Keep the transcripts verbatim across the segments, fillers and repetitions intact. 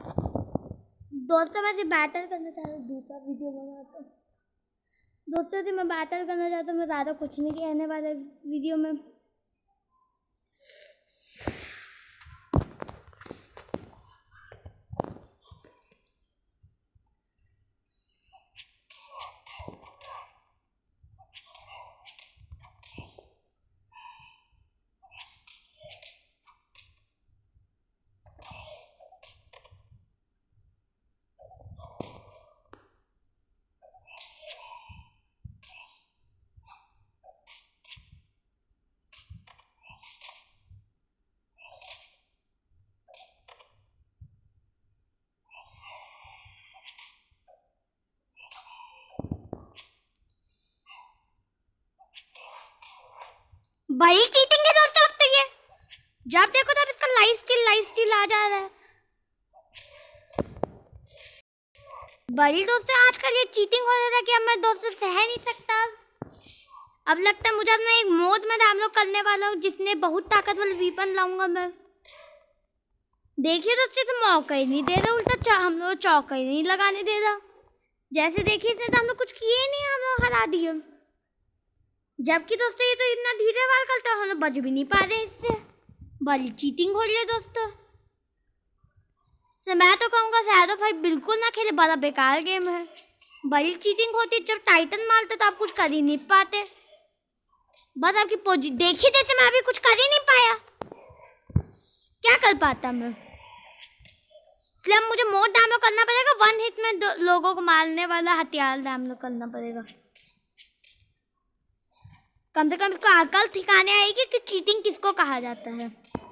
दोस्तों मैं सिर्फ बैटल करना चाहता हूँ, दूसरा वीडियो बनाता हूँ। दोस्तों से मैं बैटल करना चाहता हूँ, मैं ज़्यादा कुछ नहीं कहने वाला वीडियो में। बड़ी चीटिंग है दोस्तों अब तो ये, जब देखो तब इसका लाइफ स्किल लाइफ स्किल आ जा रहा है। बड़ी दोस्तों आजकल ये चीटिंग हो रहा था कि अब मैं दोस्तों सह नहीं सकता। अब लगता है मुझे अपना एक मोड में डाउनलोड करने वाला हूँ जिसमें बहुत ताकतवर वीपन लाऊंगा मैं। देखिए दोस्तों तो मौका ही नहीं दे रहा, उल्टा हम लोग चौका ही नहीं लगाने दे रहा। जैसे देखिए इसने तो हम लोग कुछ किए ही नहीं, हम लोग हरा दिए। जबकि दोस्तों ये तो इतना धीरे वार करता है, हम लोग बच भी नहीं पा रहे इससे। बड़ी चीटिंग हो रही है दोस्तों। मैं तो कहूँगा शायद भाई बिल्कुल ना खेले, बड़ा बेकार गेम है। बड़ी चीटिंग होती, जब टाइटन मारते तो आप कुछ कर ही नहीं पाते। बस आपकी पोजी देखी देते, मैं अभी कुछ कर ही नहीं पाया। क्या कर पाता मैं? इसलिए मुझे मोड डाउनलोड करना पड़ेगा, वन हिट में लोगों को मारने वाला हथियार डाउनलोड करना पड़ेगा। कम से कम इसको अकल ठिकाने आएगी कि चीटिंग किसको कहा जाता है।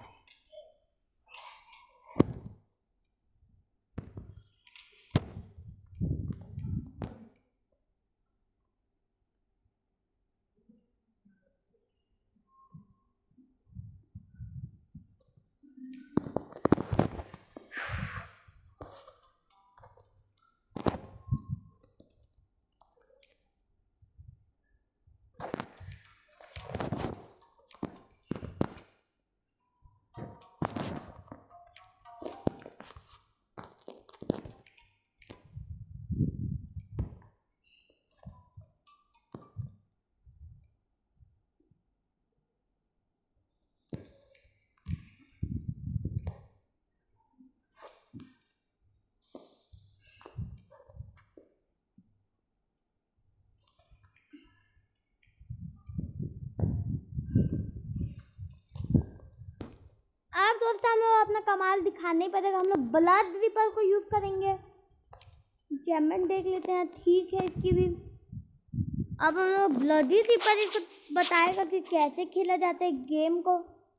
अब दोस्तों हम लोग अपना कमाल दिखाने पड़ेगा। हम लोग ब्लड रिपर को यूज़ करेंगे। जेमन देख लेते हैं, ठीक है इसकी भी। अब हम लोग ब्लडी रिपर इसको बताएगा कि कैसे खेला जाता है गेम को।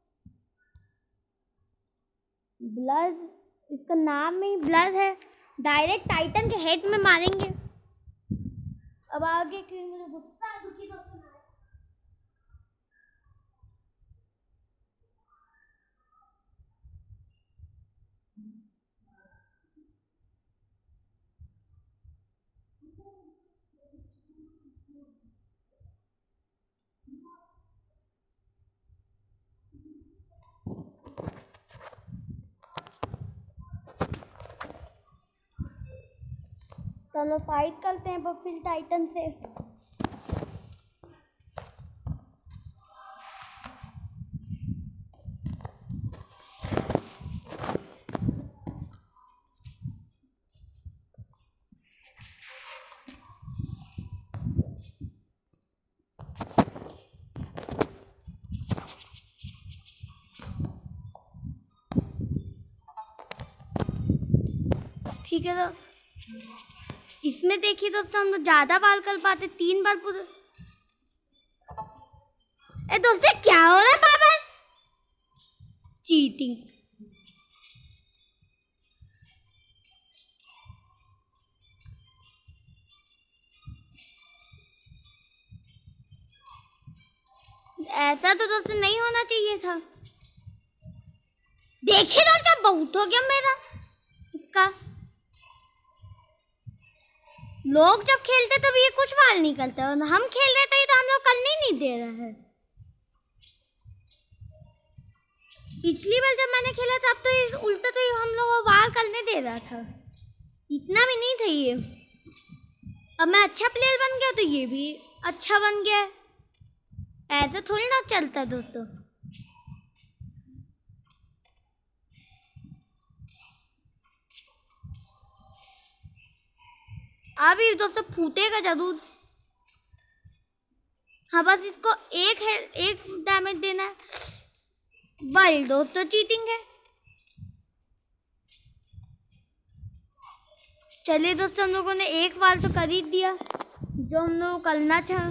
ब्लड, इसका नाम में ही ब्लड है। डायरेक्ट टाइटन के हेड में मारेंगे। अब आगे क्यों मुझे गुस्सा दुखी दोस्तों चलो फाइट करते हैं पर फिर टाइटन से। ठीक है तो इसमें देखिए दोस्तों हम लोग ज्यादा बाल कर पाते, तीन बार पूरे। ए दोस्तों क्या हो रहा है बाबा? चीटिंग। ऐसा तो दोस्तों नहीं होना चाहिए था। देखिए दोस्तों बहुत हो गया मेरा इसका। लोग जब खेलते तब ये कुछ वाल नहीं करते, और हम खेल रहे थे तो हम लोग करने ही नहीं दे रहे हैं। पिछली बार जब मैंने खेला तब तो उल्टा तो हम लोग वाल करने दे ले रहा था, इतना भी नहीं था ये। अब मैं अच्छा प्लेयर बन गया तो ये भी अच्छा बन गया। ऐसा थोड़ी ना चलता दोस्तों। अभी दोस्तों फूटेगा जरूर। हाँ बस इसको एक है एक डैमेज देना है। बल दोस्तों चीटिंग है। चलिए दोस्तों, हम लोगों ने एक बार तो कर ही दिया जो हम लोग करना चाह।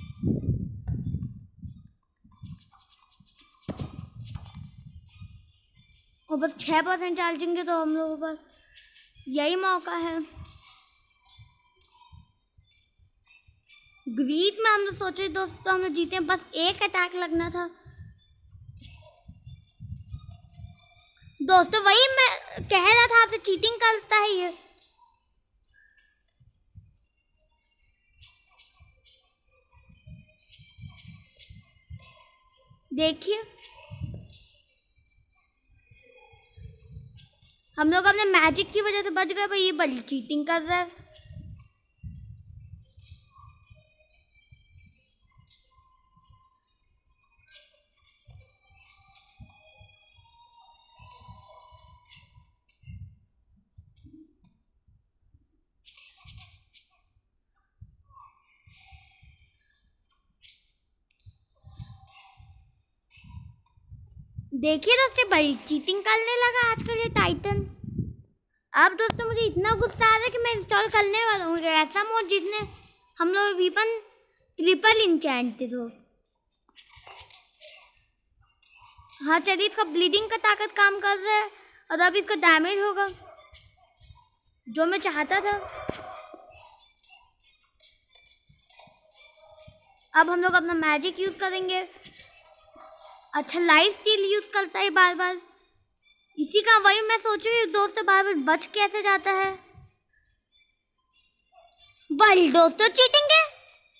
और बस छः परसेंट चार्जिंग तो हम लोगों पर यही मौका है। ग्रीड में हम लोग सोचे दोस्तों हम लोग जीते, बस एक अटैक लगना था दोस्तों। वही मैं कह रहा था आपसे, चीटिंग करता है ये। देखिए हम लोग अपने मैजिक की वजह से बच गए, पर ये बड़ी चीटिंग कर रहा है। देखिए दोस्तों, बड़ी चीटिंग करने लगा आजकल ये टाइटन। अब दोस्तों मुझे इतना गुस्सा आ रहा है कि मैं इंस्टॉल करने वाला हूँ ऐसा मोड जिसने हम लोग वीपन ट्रिपल इंचेंटेड हो। हाँ चलिए, इसका ब्लीडिंग का ताकत काम कर रहा है और अब इसका डैमेज होगा जो मैं चाहता था। अब हम लोग अपना मैजिक यूज करेंगे। अच्छा लाइफ स्टील यूज करता है बार बार, इसी का वही मैं सोच रही हूँ दोस्तों बार बार बच कैसे जाता है। बड़ी दोस्तों चीटिंग है।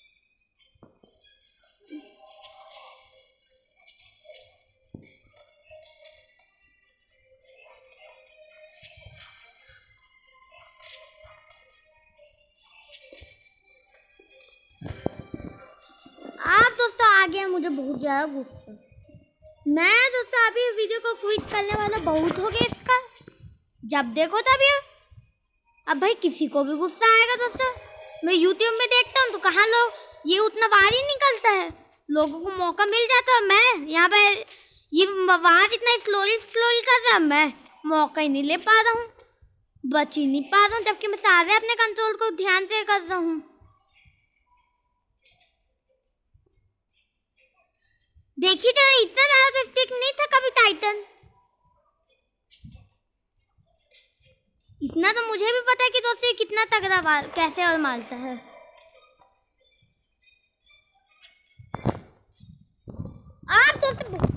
आप दोस्तों आ गया, मुझे बहुत ज्यादा गुस्सा। मैं दोस्तों अभी वीडियो को क्विट करने वाला, बहुत हो गया इसका, जब देखो तब ये। अब भाई किसी को भी गुस्सा आएगा दोस्तों। मैं यूट्यूब में देखता हूँ तो कहाँ लोग ये उतना बाहर ही निकलता है, लोगों को मौका मिल जाता है। मैं यहाँ पे ये वार इतना स्लोली स्लोली कर रहा है, मैं मौका ही नहीं ले पा रहा हूँ, बच ही नहीं पा रहा हूँ, जबकि मैं सारे अपने कंट्रोल को ध्यान से कर रहा हूँ। देखिए जरा, इतना ज़्यादा तो स्टिक नहीं था कभी टाइटन। इतना तो मुझे भी पता है कि दोस्तों ये कितना तगड़ा मार कैसे और मारता है। आप दोस्तों